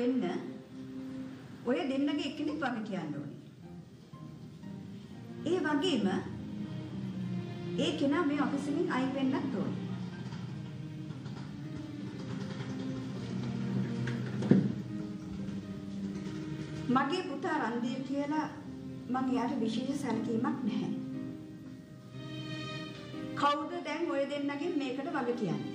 වෙන්න ඔය දෙන්නගේ එක්කෙනෙක් වගේ කියන්න ඕනේ. ඒ වගේම ඒ කෙනා මේ ඔෆිස් එකෙන් අයින් වෙන්නත් ඕනේ. මගේ පුතා රන්දීර් කියලා මම එයාට විශේෂ සැලකීමක් නැහැ. කවුද දැන් ඔය දෙන්නගෙන් මේකට වග කියන්නේ?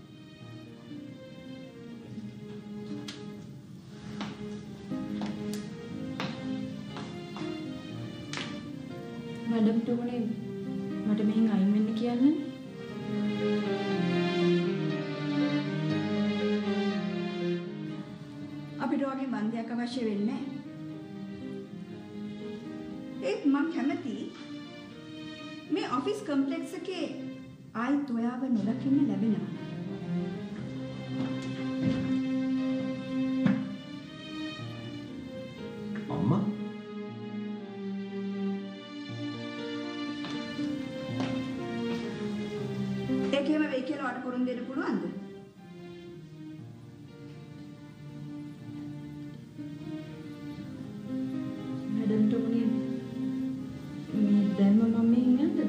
मैडम टोने මට මෙහෙන් අයින් වෙන්න කියන්නේ අපිට වගේ බන්ධයක් අවශ්‍ය වෙන්නේ නැහැ. ඒත් මම කැමති මේ ඔෆිස් කම්ප්ලෙක්ස් එකේ ආයිත් ඔයාව නොදකින්න ලැබෙනවා. අම්මා ඒකේම වෙයි කියලා වට කරුන් දෙන්න පුළුවන්ද? मैडम टोने මේ දැන්ම මම මෙහෙන් යන්නද?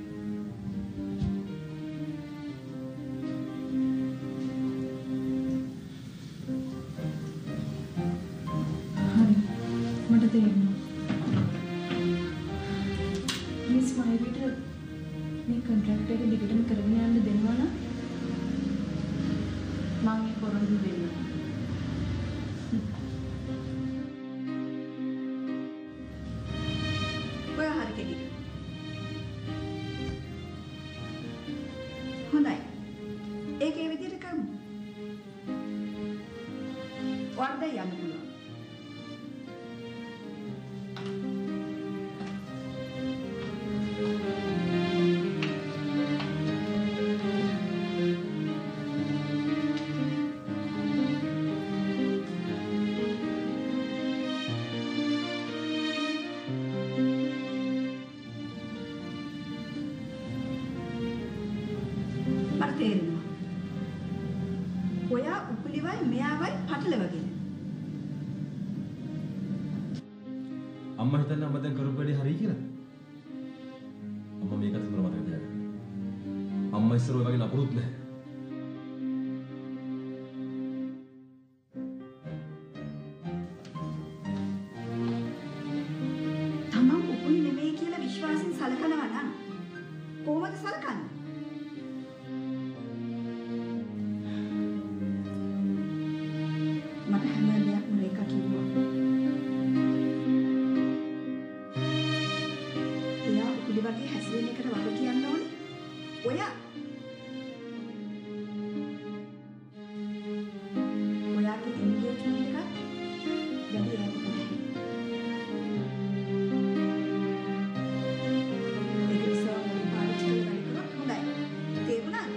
හරි මට තේරෙනවා. මිස් මයිවිට මේ කොන්ට්‍රැක්ට් එක දිගටම කරගෙන යන්න දෙනවා නම් මම ඒ පොරොන්දු දෙන්නම්. ඔයා හරි කෙනෙක්. හොඳයි. ඒකේ විදිහට කරමු. වර්ධ යන්න පුළුවන්. මට තේරෙනවා. ඔයා උපුලිවයි මෙයාවයි පටලවගෙන. අම්මා හිතන්නේ අම්මා දැන් කරපු වැඩේ හරි කියලා. අම්මා මේක අතට මතක තියාගන්න. අම්මා ඉස්සර ඔය වගේ නපුරුත් නැහැ. තමන් උපුලි නෙමෙයි කියලා විශ්වාසයෙන් සලකනවා නම් කොහොමද සලකන්නේ? මට හැම දෙයක්ම රේඛා කිව්වා. එයා උපුලි වගේ හැසිරෙන එකට වග කියන්න ඕනේ. ඔයාගේ එන්ගේජ්මන්ට් එකත් වැඩි ඈතක නැහැ. ඒක නිසා මම පාවිච්චි කරලා කරොත් හොඳයි. තේරුණාද?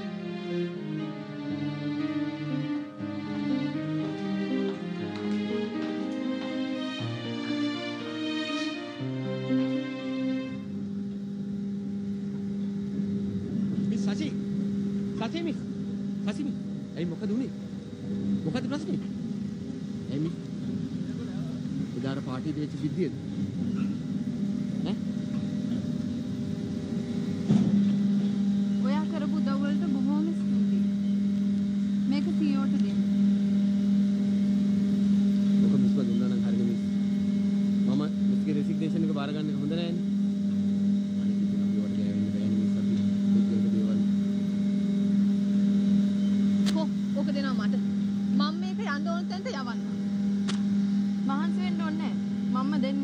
සතේ මිස් සසිමි ඇයි මොකද උනේ මොකද ප්‍රශ්නේ ඇයි මිස් උදාර පාටි දෙච්ච සිද්ධියද ඈ ඔයා කරපු උදව් වලට බොහොම ස්තුතියි මේක සීෝට දෙන්න මොකද මිස් වදුන්නා නම් හරියට මිස් මම මිස්ගේ රෙසිග්නේෂන් එක බාර ගන්න එක හොඳ නැහැ නේ මහන්සි වෙන්න ඕනේ මම්ම දෙන්න.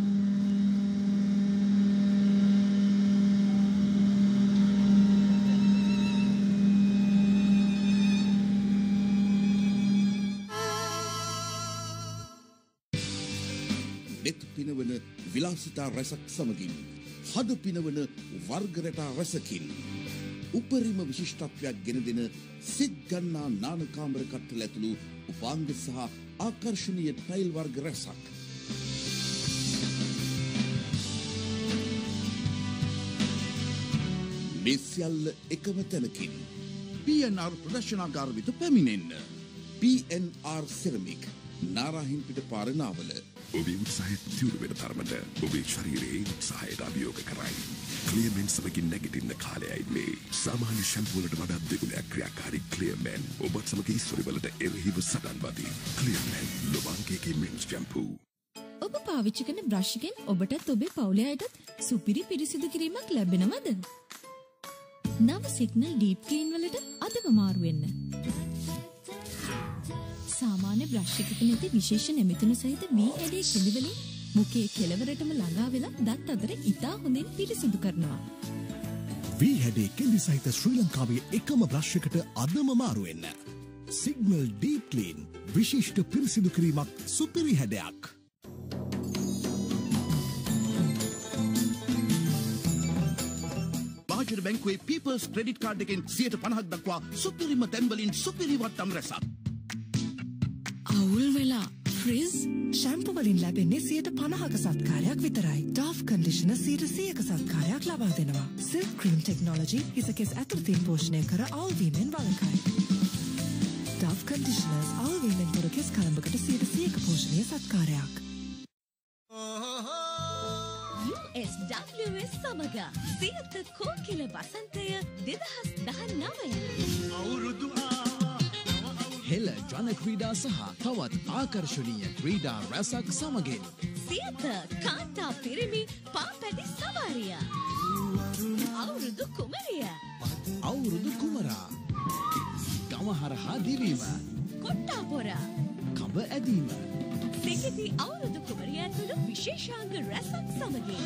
දෙත් පිනවන විලාසිතා රසක් සමගින් හද පිනවන වර්ග රටා රසකින් උපරිම විශිෂ්ටත්වයක් ගෙන දෙන සිත් ගන්නා නාන කාමර කට්ටල ඇතුළු උපාංග සහ ආකර්ශනීය ටයිල් වර්ග රසක් මේ සියල්ල එකම තැනකින් PNR ප්‍රදර්ශනාගාර වෙත පැමිණෙන්න PNR Ceramic නාරාහින් පිට පාරනාවල ඔබේ උත්සාහය තියුණු වෙන තරමට ඔබේ ශරීරයේ උත්සාහයට අභියෝග කරයි. ක්ලියර්මෙන් සමගින් නැගිටින්න කාලයයි මේ. සාමාන්‍ය ෂැම්පූ වලට වඩා දෙගුණයක් ක්‍රියාකාරී ක්ලියර්මෙන් ඔබත් සමග ඉස්වරි වලට එරෙහිව සටන් වදී. ක්ලියර්මෙන් ලොබාංගේගේ මෙන්ස් ෂැම්පූ. ඔබ පාවිච්චි කරන බ්‍රෂ් එකෙන් ඔබටත් ඔබේ පවුලේ අයටත් සුපිරි පිරිසිදු කිරීමක් ලැබෙනවද? නව සිග්නල් ඩීප් ක්ලීන් වලට අදම මාරු වෙන්න. සාමාන්‍ය බ්‍රෂ් එකක නැති විශේෂ නැමිතුණු සහිත වී හැඩේ කිලිවලින් මුඛයේ කෙළවරටම ළඟා වෙලා දත් අතර ඉතා හොඳින් පිරිසිදු කරනවා. වී හැඩේ කෙඳි සහිත ශ්‍රී ලංකාවේ එකම බ්‍රෂ් එකට අදම මාරු වෙන්න. සිග්නල් ඩීප් ක්ලීන් විශිෂ්ට පිරිසිදු කිරීමක් සුපිරි හැඩයක්. වාජර බැංකුවේ පීපල්ස් ක්‍රෙඩිට් කාඩ් එකෙන් 50% දක්වා සුපිරිම තැන්වලින් සුපිරි වට්ටම් රැසක්. අවුල් වෙලා ෆ්‍රිස් ෂැම්පු වලින් ලැබෙන්නේ 50%ක සත්කාරයක් විතරයි. ඩව් කන්ඩිෂනර් 100%ක සත්කාරයක් ලබා දෙනවා. සිල්ක් ක්‍රීම් ටෙක්නොලොජි හිසකෙස් ඇතුළතින් පෝෂණය කර අවුල්වීමෙන් වළකයි. ඩව් කන්ඩිෂනර්ස් අවුල්වීමෙන් තොර කෙස් කලඹකට 100%ක පෝෂණීය සත්කාරයක්. USWS සමග සියත කෝකිල වසන්තය 2019 අවුරුදු හෙළ ජන ක්‍රීඩා සහ තවත් ආකර්ශනීය ක්‍රීඩා රැසක් සමගින් සියත කාන්තා පිරිමි පාපැටි සවාරිය අවුරුදු කුමරිය අවුරුදු කුමරා ගමහරහා දිවීම කොට්ටාපොර කඹ ඇදීම සිකිති අවුරුදු කුමරිය ඇතුළු විශේෂාංග රැසක් සමගින්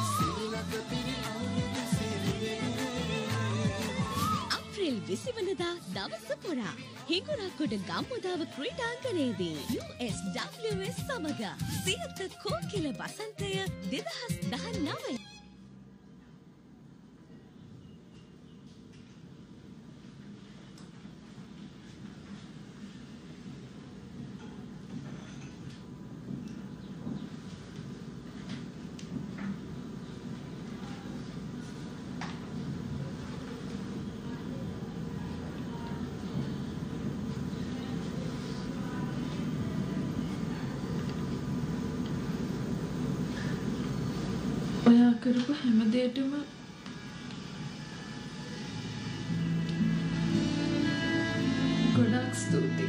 අප්‍රේල් 20 වනදා දවස පුරා හිඟුරක්ගොඩ ගම්මුදාව ක්‍රීඩාංගණයේදී USWS සමග සියත කෝකිල වසන්තය 2019 ඔයා කරපු හැම දෙයකටම ගොඩක් ස්තුතියි.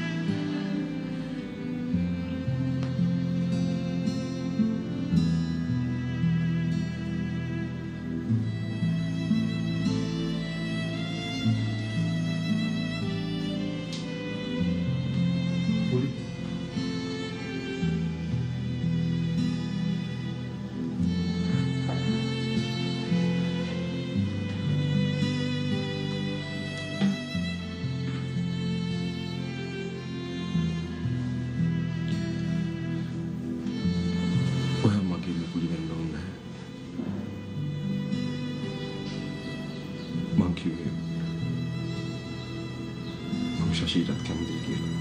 ශශීටත් කැමතියි කියලා.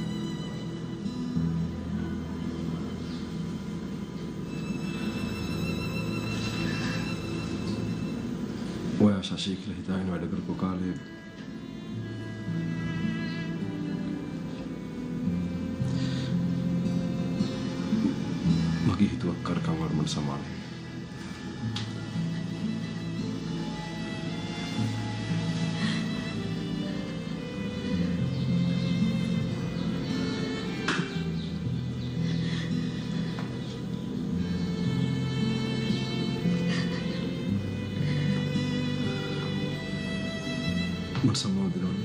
ඔයා ශශී කියලා හිතාගෙන වැඩ කරපු කාලේ මගේ හිතුවක් කරකම් වර්මන් සමානයි. මට සමාව දෙනවනේ.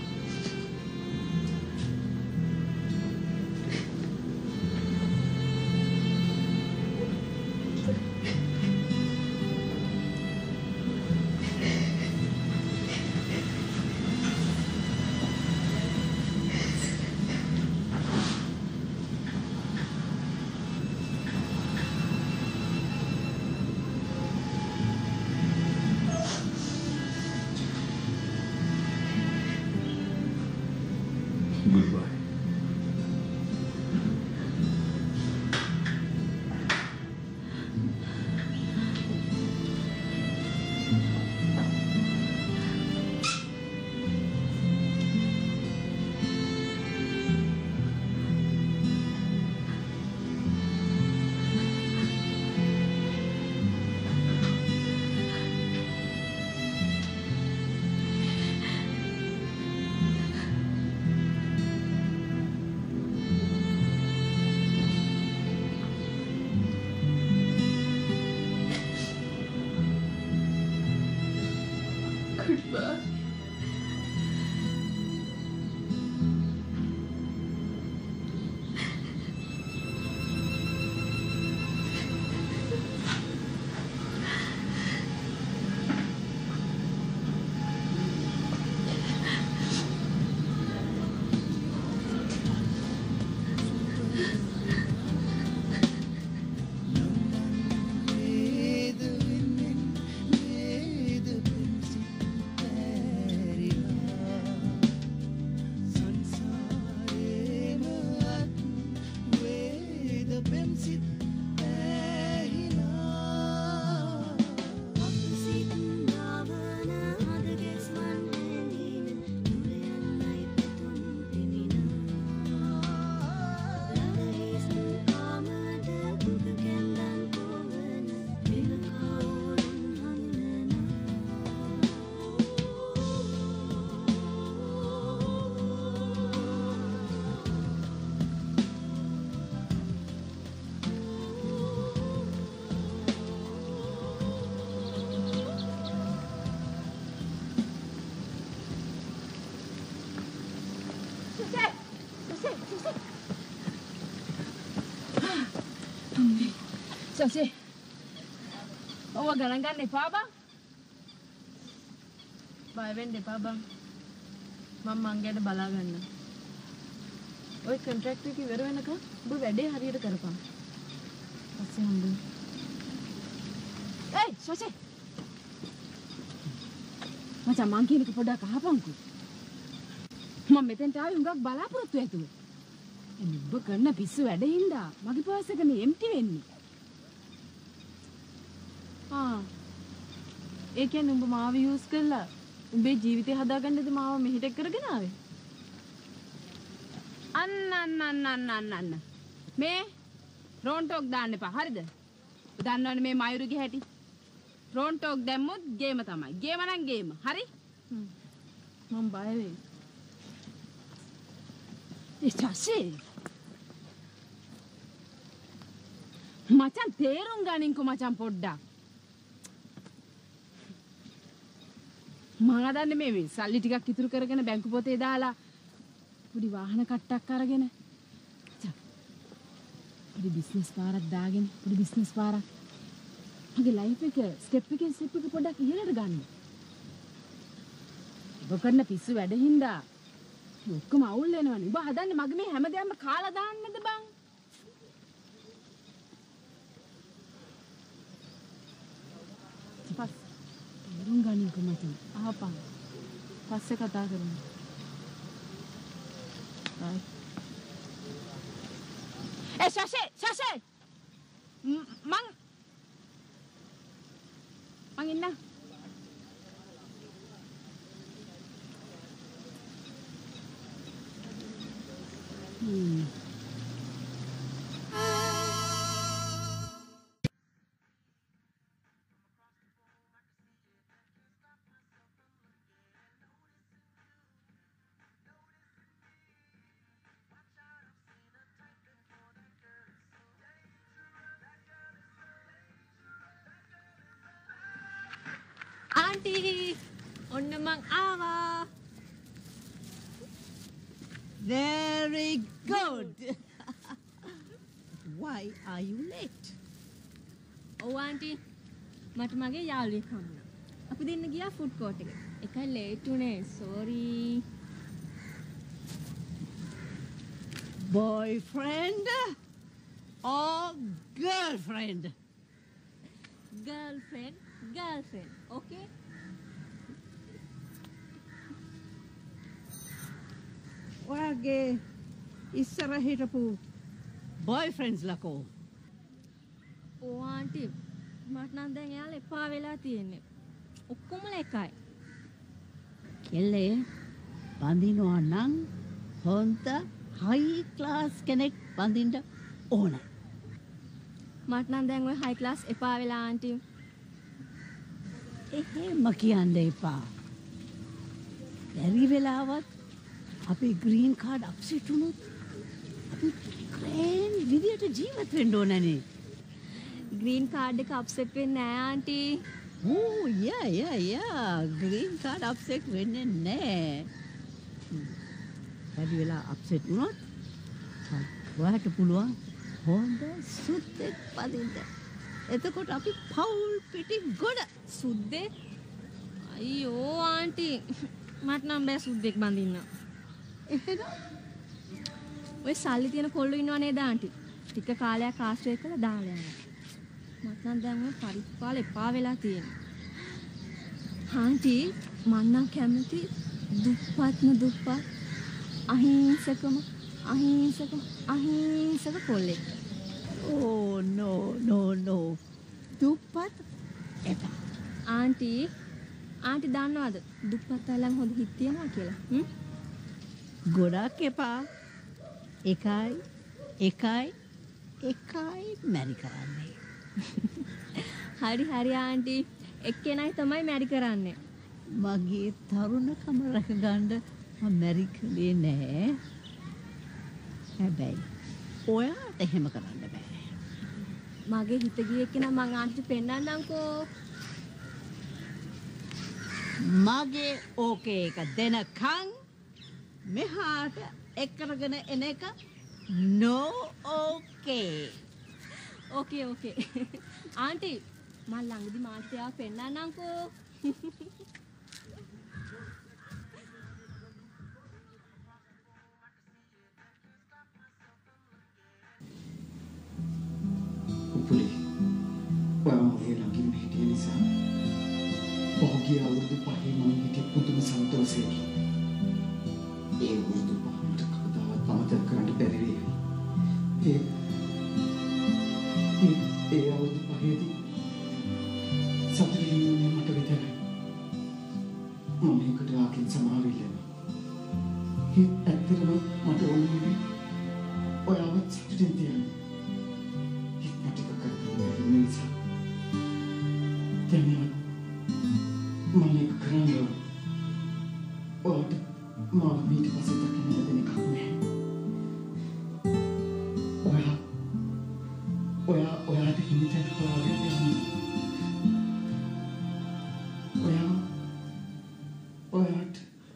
Goodbye. Goodbye. සසේ ඔව ගණන් ගන්න එපා බං. බය වෙන්න එපා බං. මම මං ගැන බලා ගන්න. ඔය කොන්ට්‍රැක්ට් එක ඉවර වෙනකම් ඔබ වැඩේ හරියට කරපන්. පස්සේ හම්බෙමු. ඒයි සසේ. මචං මං කියන එක පොඩ්ඩක් අහපන්කෝ. මම මෙතෙන්ට ආවේ හුඟක් බලාපොරොත්තු ඇතුව. ඔබ කරන පිස්සු වැඩේ හින්දා මගේ පර්ස් එක මේ එම්ටි වෙන්නේ. ඒ කියන්නේ උඹ මාව යූස් කරලා උඹේ ජීවිතය හදාගන්නද මාව මෙහෙට කරගෙන ආවේ? අන්න මේ රෝන්ටෝක් දාන්න එපා හරිද? දන්නවනේ මේ මයුරුගේ හැටි. රෝන්ටෝක් දැම්මොත් ගේම තමයි. ගේම නම් ගේම. හරි? මම බය වෙයි. ඉස්සසේ මචං තේරුම් ගනින්කෝ මචං පොඩ්ඩක්. මම හදන්නේ මේ සල්ලි ටිකක් ඉතුරු කරගෙන බැංකු පොතේ දාලා පොඩි වාහන කට්ටක් අරගෙන පොඩි බිස්නස් පාරක් දාගෙන පොඩි බිස්නස් පාරක් මගේ ලයිෆ් එක ස්ටෙප් එකෙන් ස්ටෙප් එක පොඩ්ඩක් ඉහළට ගන්න. ඔබ කරන පිස්සු වැඩ හින්දා ඔක්කොම අවුල් වෙනවනේ. ඔබ හදන්නේ මගේ මේ හැමදේම කාලා දාන්නද බං? පස් තේරුම් ගන්නකෝ මචං. අහපන්. පස්සේ කතා කරමු. බයි. ශෂේ මං ඉන්න. Auntie, ඔන්න මං ආවා. Very good. Why are you late? ඔව් ආන්ටි මට මගේ යාළුවෙක් හම්බුණා. අපි දෙන්න ගියා ෆුඩ් කෝට් එකට. එකයි ලේට් උනේ. sorry. Boyfriend or girlfriend? Girlfriend. Okay? ඔයාගේ ඉස්සර හිටපු boyfriends ලකෝ. ඕ ආන්ටි මට නම් දැන් එයාලා එපා වෙලා තියෙන්නේ. ඔක්කොමලා එකයි. කෙල්ලේ බඳිනවා නම් හොන්ත high class කෙනෙක් බඳින්න ඕන. මට නම් දැන් ওই high class එපා වෙලා ආන්ටි. එහෙම කියන්න එපා. බැරි වෙලාවත් අපි ග්‍රීන් කාඩ් අප්සෙට් වුණොත් අපි ග්‍රෑන්ඩ් විදියට ජීවත් වෙන්න ඕනනේ. ග්‍රීන් කාඩ් එක අප්සෙට් වෙන්නේ නැහැ aunty. Oh, yeah. Green card upset වෙන්නේ නැහැ. වැඩි වෙලා upset වුණොත් ඔයාට පුළුවන් හොඳ සුද්දෙක් පදින්න. එතකොට අපි පවුල් පිටි ගොඩ. සුද්දෙක්? අයියෝ ආන්ටි මට නම් බෑ සුද්දෙක් බඳින්න. එහෙනම් ඔය සල්ලි තියෙන කොල්ලෝ ඉන්නව නේද ආන්ටි? ටික කාලයක් ආශ්‍රය කරලා දාලා යනවා. මට නම් දැන් ඔය පරිපාල එපා වෙලා තියෙනවා. ආන්ටි මම නම් කැමති දුප්පත් අහිංසක කොල්ලෙක්. Oh, no. දුප්පත් එපා. ආන්ටි දන්නවද දුප්පත් අය ළඟ හොඳ හිත් තියනවා කියලා? ගොඩක් එපා. එකයි මැරි කරන්නේ. හරි ආන්ටි එක්කෙනයි තමයි මැරි කරන්නේ. මගේ තරුණකම රැකගන්න මම මැරි කළේ නෑ. හැබැයි ඔයාට එහෙම කරන්න බෑ. මගේ හිත ගියේ කෙනා මං ආන්ටිට පෙන්නන්නම්කෝ. මගේ ඕකේ එක දෙනකන් මෙහාට එක්කරගෙන එන එක no okay. ඕකේ. ආන්ටි මං ළඟදි මාන්ටිට ආව පෙන්නන්නම්කෝ. උපුලේ ඔයාගේ ළඟින් හිටිය නිසා පහුගිය අවුරුදු 5 මම හිටිය පුදුම සන්තෝෂයකින්. ඒ අවුරුදු 5 මට කවදාවත් අමතක කරන්න බැරි වේවි. ඒ අවුරුදු 5ේදී සතුටින් මට විතරයි. මම ඒකට ආකින් සමාවෙල්ලනවා. ඇත්තටම මට ඕනේ ඔයාවත් සතුටින් තියන්න. මම ඒක කරන්නේ ඔයාට මාව මීට පස්සේ දකින්න ලැබෙන එකක් නෑ. ඔයාට හිමිතැන හොයාගෙන යන්න. ඔයාට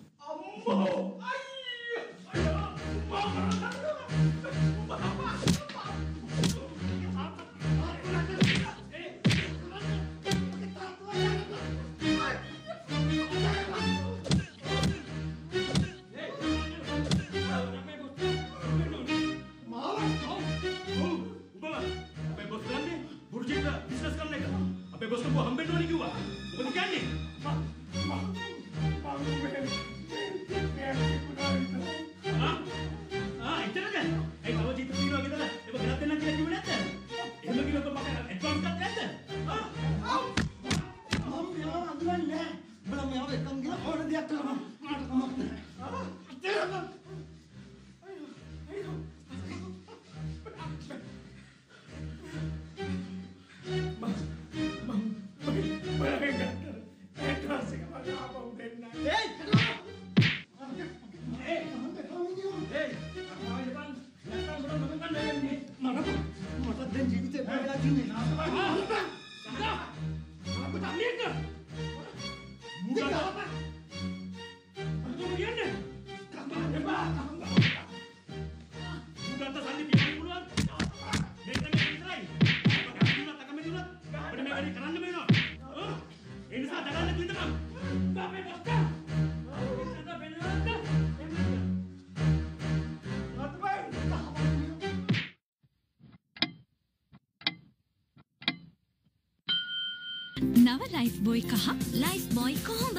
නව ලයිෆ් බොයි කහ ලයිෆ් බොයි කොහොඹ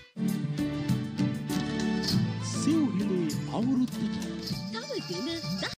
සිව්හිලේ අවුරුද්දට තව දින